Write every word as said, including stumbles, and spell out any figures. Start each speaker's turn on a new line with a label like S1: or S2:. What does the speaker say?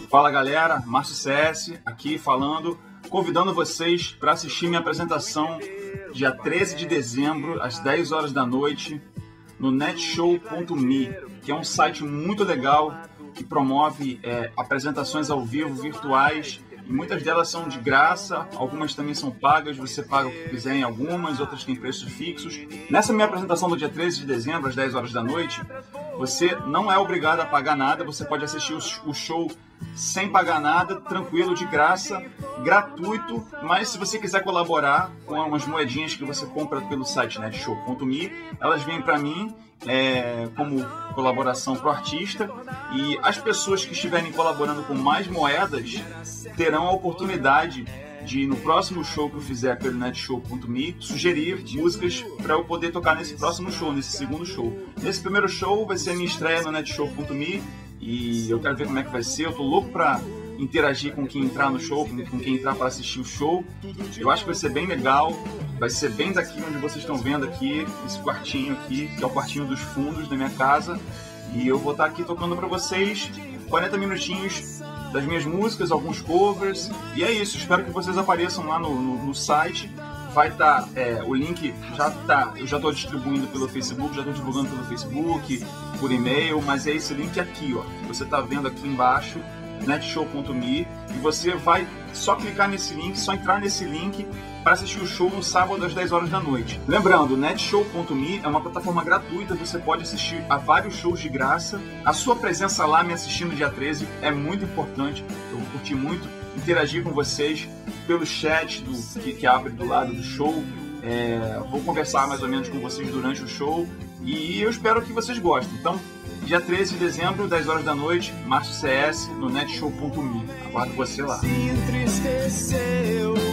S1: Fala galera, Márcio C S aqui falando, convidando vocês para assistir minha apresentação dia treze de dezembro, às dez horas da noite, no netshow ponto me, que é um site muito legal que promove é, apresentações ao vivo, virtuais, e muitas delas são de graça, algumas também são pagas, você paga o que quiser em algumas, outras têm preços fixos. Nessa minha apresentação do dia treze de dezembro, às dez horas da noite, você não é obrigado a pagar nada, você pode assistir o show sem pagar nada, tranquilo, de graça, gratuito, mas se você quiser colaborar com umas moedinhas que você compra pelo site netshow ponto me, elas vêm para mim é, como colaboração para o artista, e as pessoas que estiverem colaborando com mais moedas terão a oportunidade de, no próximo show que eu fizer pelo netshow ponto me, sugerir músicas para eu poder tocar nesse próximo show, nesse segundo show. Nesse primeiro show vai ser a minha estreia no netshow ponto me, e eu quero ver como é que vai ser. Eu tô louco pra interagir com quem entrar no show, com quem entrar para assistir o show. Eu acho que vai ser bem legal, vai ser bem daqui onde vocês estão vendo aqui, esse quartinho aqui, que é o quartinho dos fundos da minha casa, e eu vou estar aqui tocando para vocês quarenta minutinhos das minhas músicas, alguns covers, e é isso. Espero que vocês apareçam lá no, no, no site. Vai estar, é, o link já tá, eu já estou distribuindo pelo Facebook, já estou divulgando pelo Facebook, por e-mail, mas é esse link aqui, ó, que você está vendo aqui embaixo, netshow ponto me, e você vai só clicar nesse link, só entrar nesse link para assistir o show no sábado às dez horas da noite. Lembrando, netshow ponto me é uma plataforma gratuita, você pode assistir a vários shows de graça. A sua presença lá me assistindo dia treze é muito importante, eu vou curtir muito interagir com vocês pelo chat do, que, que abre do lado do show. É, vou conversar mais ou menos com vocês durante o show e eu espero que vocês gostem. Então, dia treze de dezembro, dez horas da noite, Márcio C S no netshow ponto me. Aguardo você lá. Se entristeceu.